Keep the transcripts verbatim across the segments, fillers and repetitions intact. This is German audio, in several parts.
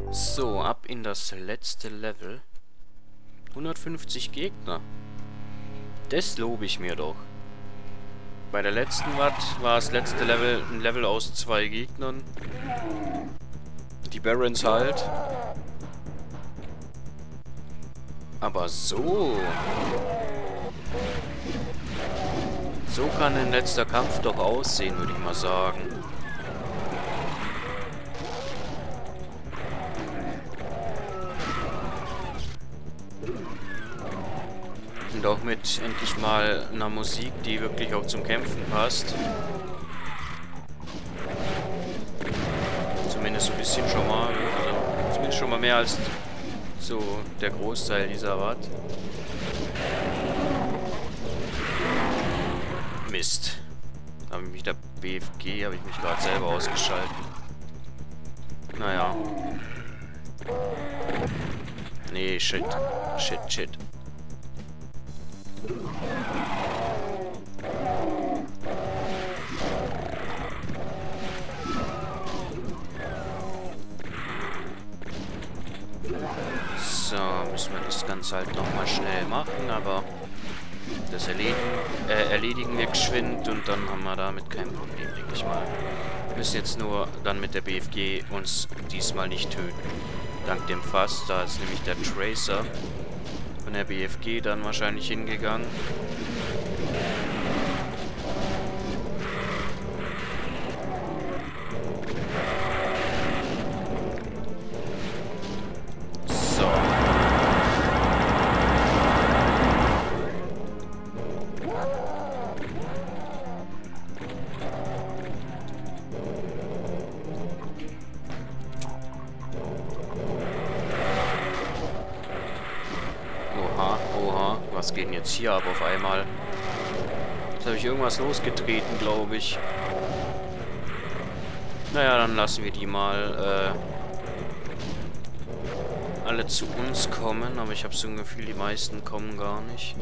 So, ab in das letzte Level. hundertfünfzig Gegner. Das lobe ich mir doch. Bei der letzten Watt war das letzte Level ein Level aus zwei Gegnern. Die Barons halt. Aber so. So kann ein letzter Kampf doch aussehen, würde ich mal sagen. Und auch mit endlich mal einer Musik, die wirklich auch zum Kämpfen passt. Zumindest so ein bisschen schon mal. Also zumindest schon mal mehr als so der Großteil dieser Watt. Mist. Da habe ich mich der B F G, habe ich mich gerade selber ausgeschaltet. Naja. Nee, shit. Shit, shit. So, müssen wir das Ganze halt nochmal schnell machen, aber das erledigen, äh, erledigen wir geschwind und dann haben wir damit kein Problem, denke ich mal. Wir müssen jetzt nur dann mit der B F G uns diesmal nicht töten. Dank dem Fass, da ist nämlich der Tracer von der B F G dann wahrscheinlich hingegangen. So. Oha, oha. Was geht denn jetzt hier ab auf einmal? Jetzt habe ich irgendwas losgetreten, glaube ich. Naja, dann lassen wir die mal äh, alle zu uns kommen. Aber ich habe so ein Gefühl, die meisten kommen gar nicht.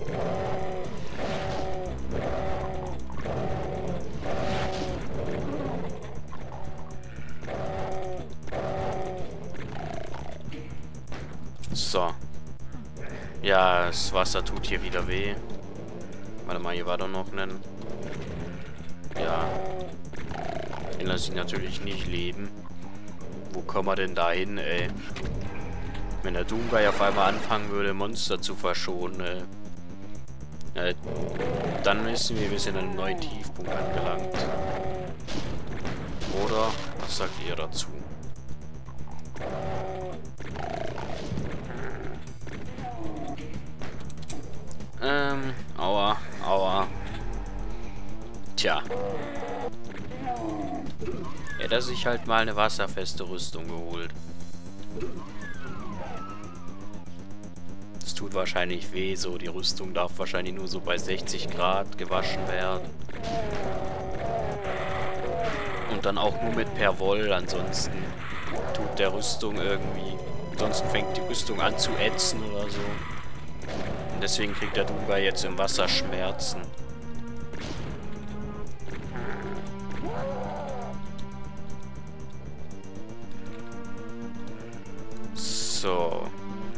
So. Ja, das Wasser tut hier wieder weh. Warte mal, hier war doch noch ein... Ja. Den lasse ich natürlich nicht leben. Wo kommen wir denn da hin, ey? Wenn der Doomguy auf einmal anfangen würde, Monster zu verschonen, äh, äh, dann wissen wir, wir sind an einem neuen Tiefpunkt angelangt. Oder? Was sagt ihr dazu? Ähm, aua, aua. Tja. Hätte er sich halt mal eine wasserfeste Rüstung geholt. Das tut wahrscheinlich weh, so. Die Rüstung darf wahrscheinlich nur so bei sechzig Grad gewaschen werden. Und dann auch nur mit Perwoll, ansonsten tut der Rüstung irgendwie... Ansonsten fängt die Rüstung an zu ätzen oder so. Und deswegen kriegt der Doomguy jetzt im Wasser Schmerzen. So.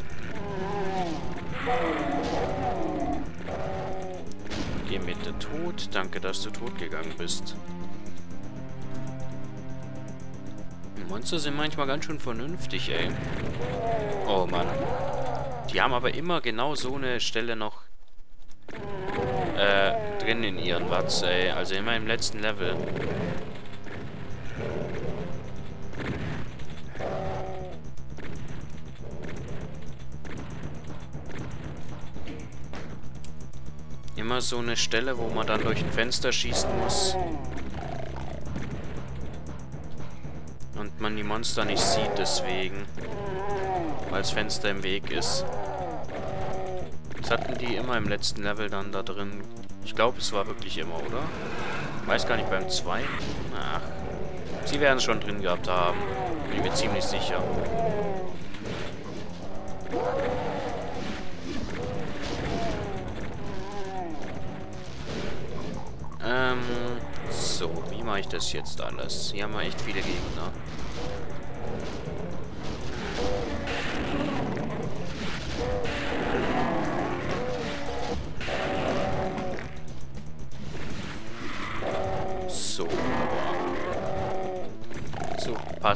Geh mit der Tod. Danke, dass du tot gegangen bist. Die Monster sind manchmal ganz schön vernünftig, ey. Oh Mann. Die haben aber immer genau so eine Stelle noch äh, drin in ihren Watts, ey. Also immer im letzten Level. Immer so eine Stelle, wo man dann durch ein Fenster schießen muss. Und man die Monster nicht sieht deswegen. Weil das Fenster im Weg ist. Das hatten die immer im letzten Level dann da drin. Ich glaube, es war wirklich immer, oder? Weiß gar nicht, beim zweiten. Ach. Sie werden es schon drin gehabt haben. Bin ich mir ziemlich sicher. Ähm, so, wie mache ich das jetzt alles? Hier haben wir echt viele Gegner.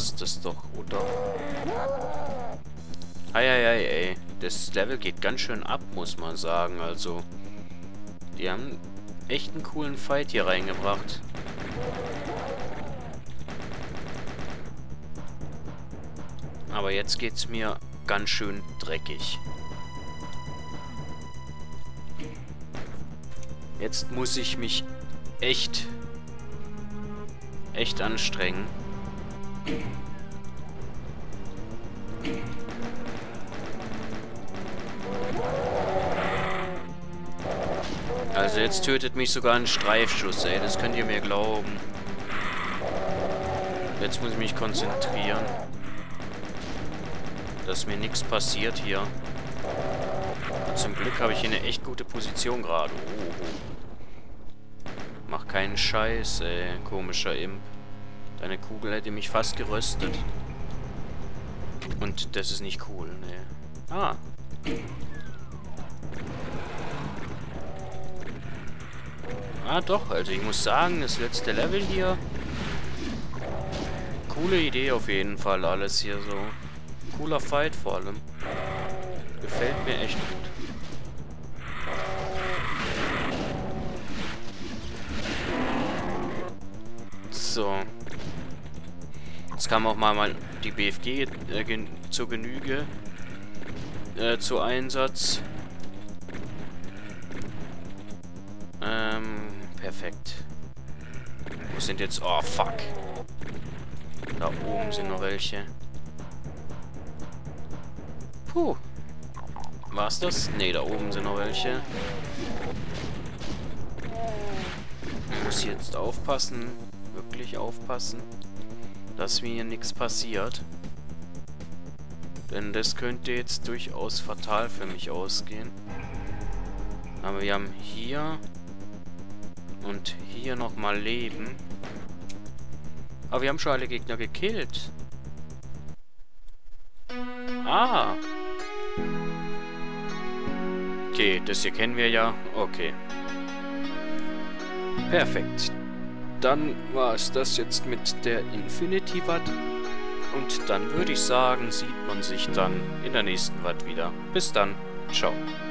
passt es doch, oder? Eieiei, ey. Das Level geht ganz schön ab, muss man sagen. Also, die haben echt einen coolen Fight hier reingebracht. Aber jetzt geht's mir ganz schön dreckig. Jetzt muss ich mich echt, echt anstrengen. Also jetzt tötet mich sogar ein Streifschuss, ey. Das könnt ihr mir glauben. Jetzt muss ich mich konzentrieren. Dass mir nichts passiert hier. Und zum Glück habe ich hier eine echt gute Position gerade. Oh. Mach keinen Scheiß, ey. Komischer Imp. Deine Kugel hätte mich fast geröstet. Und das ist nicht cool, ne. Ah. Ah, doch. Also ich muss sagen, das letzte Level hier... Coole Idee auf jeden Fall, alles hier so. Cooler Fight vor allem. Gefällt mir echt gut. So. Jetzt kam auch mal, mal die B F G äh, gen zur Genüge. Äh, zu Einsatz. Ähm, perfekt. Wo sind jetzt... Oh, fuck. Da oben sind noch welche. Puh. War's das? Ne, da oben sind noch welche. Ich muss jetzt aufpassen. Wirklich aufpassen. Dass mir hier nichts passiert. Denn das könnte jetzt durchaus fatal für mich ausgehen. Aber wir haben hier... Und hier nochmal Leben. Aber wir haben schon alle Gegner gekillt. Ah. Okay, das hier kennen wir ja. Okay. Perfekt. Dann war es das jetzt mit der Infinity Watt. Und dann würde ich sagen, sieht man sich dann in der nächsten Watt wieder. Bis dann. Ciao.